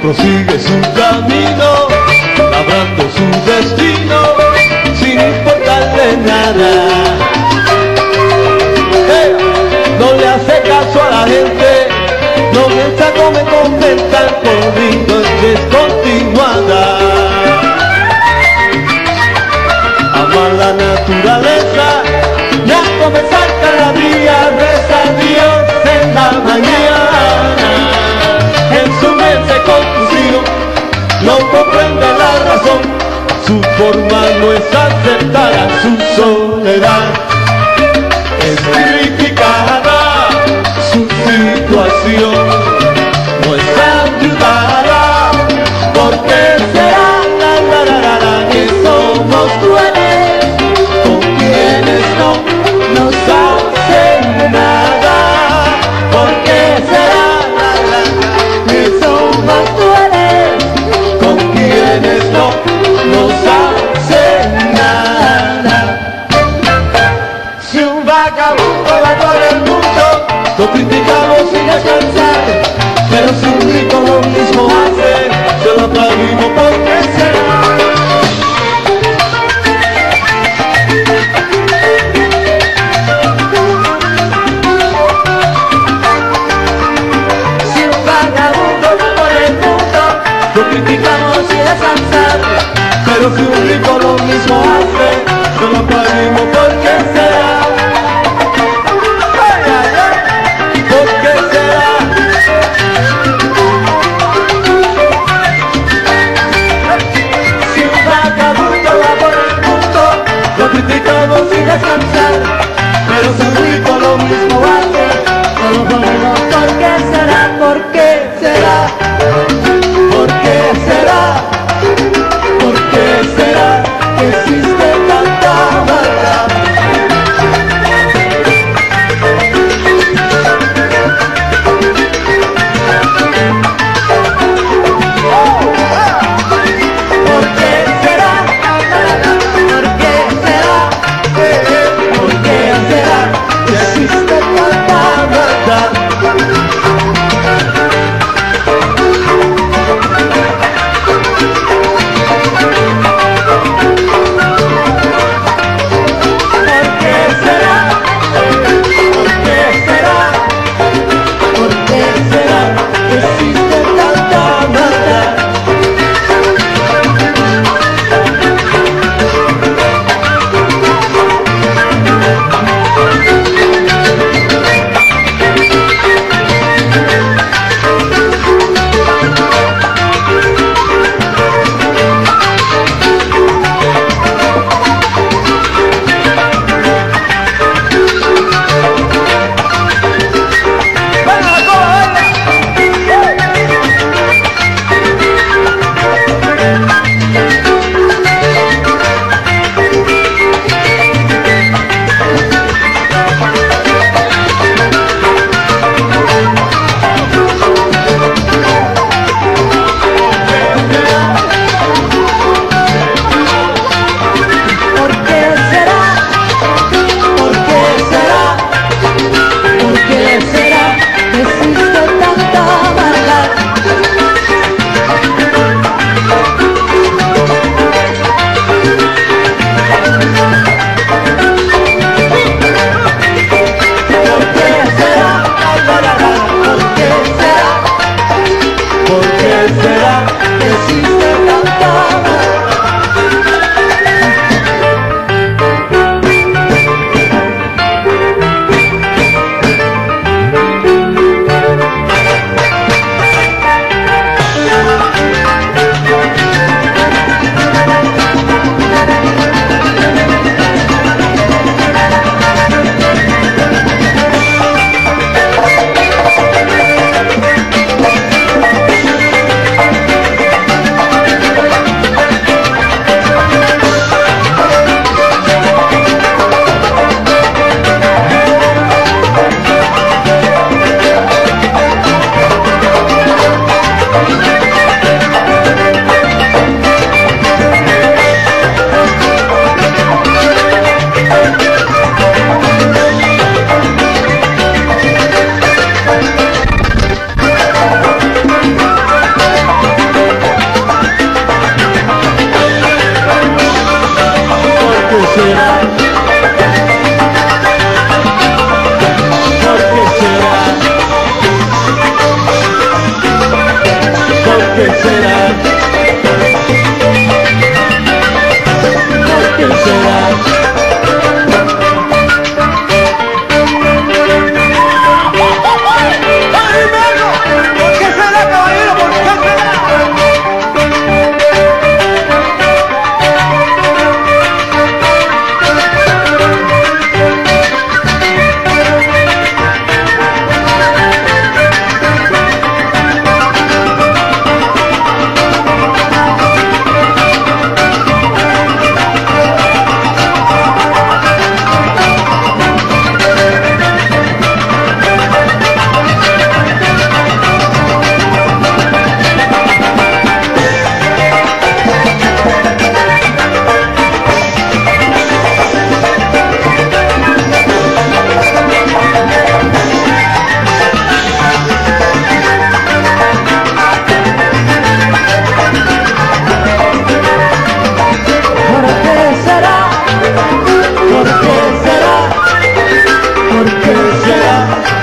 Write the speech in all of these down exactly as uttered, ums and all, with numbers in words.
prosigue su camino, labrando su destino, sin importarle nada. Hey, no le hace caso a la gente, no piensa como comentar, corriendo en descontinuada. Ama la naturaleza y a comenzar cada día reza a Dios en la mañana. En su mente confusión no comprende la razón, su forma no es aceptada, su soledad es criticada, su situación no es ayudada. ¿Por qué será la, la, la, la, la, que somos crueles con quienes no nos hacen nada? ¿Por qué será la, la, la, que somos crueles con quienes no nos hacen nada? Si un vagabundo va por el mundo, lo criticamos sin descansar, pero si un rico lo mismo hace, se lo aplaudimos. ¿Por qué será? Si un vagabundo va por el mundo, lo criticamos sin descansar, pero si un rico lo mismo hace, se lo aplaudimos. ¿Por qué será? ¡Ay, ay, ay! ¿Por qué será? Si un vagabundo va por el mundo, lo criticamos sin descansar, pero si un rico lo mismo hace, se lo aplaudimos. ¿Por qué será? ¿Por qué será? ¿Por qué será? ¿Por qué será que existe tanta maldad? ¿Por qué será? ¿Por qué será? ¿Por qué será que existe tanta maldad?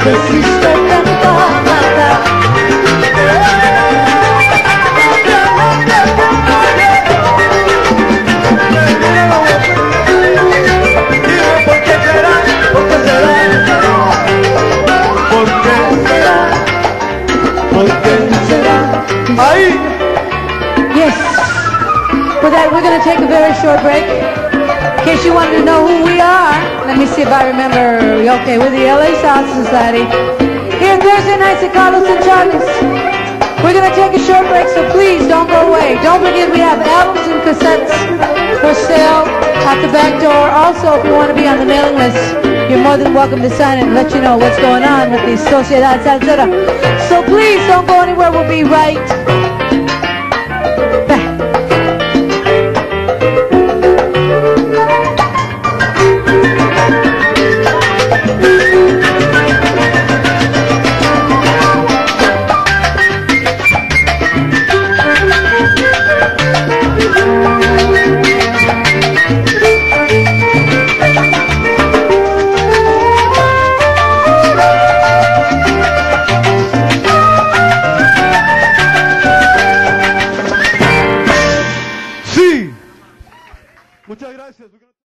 que hiciste tanta maldad. Dime por qué será, por qué será, por qué será, por qué será. Ahí. Yes. For that, we're going to take a very short break. In case you wanted to know who we are, let me see if I remember. Okay, we're the L A Salsa Society. Here Thursday nights at Carlos Charlies. We're going to take a short break, so please don't go away. Don't forget we have albums and cassettes for sale at the back door. Also, if you want to be on the mailing list, you're more than welcome to sign it and let you know what's going on with the Sociedad Salsera. So please don't go anywhere. We'll be right back. Muchas gracias.